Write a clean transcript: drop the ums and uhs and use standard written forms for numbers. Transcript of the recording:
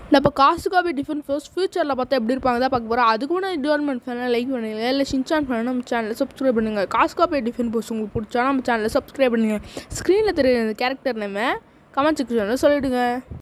நம்ம காசுக்காக tiffin first ஃபியூச்சரில் பார்த்தா எப்படி இருப்பாங்க தான் பார்க்க போகிறோம். அதுக்கு முன்னாடி டிபார்ட்மெண்ட் ஃபேனை லைக் பண்ணுங்கள், இல்லை ஷின்சான் ஃபேனை நம்ம சேனலை சப்ஸ்கிரைப் பண்ணுங்கள். காசுக்காக டிஃபன் போஸ்ட் உங்களுக்கு பிடிச்சா நம்ம சேனலை சப்ஸ்கிரைப் பண்ணுங்கள். ஸ்க்ரீனில் தெரியுற கேரக்டர் நேமை கமெண்ட் செக்ஷனில் சொல்லிவிடுங்க.